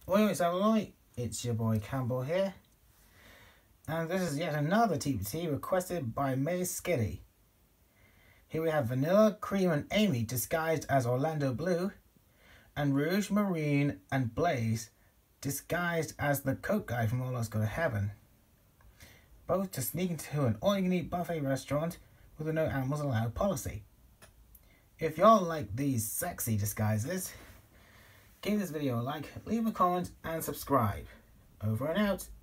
Oi, it's Alloy. It's your boy Campbell here. And this is yet another TPT requested by May Skiddy. Here we have Vanilla, Cream and Amy disguised as Orlando Blue, and Rouge, Marine and Blaze disguised as the Coke guy from Almost Go to Heaven. Both to sneak into an all-you-can-eat buffet restaurant with a no animals allowed policy. If y'all like these sexy disguises, give this video a like, leave a comment and subscribe. Over and out.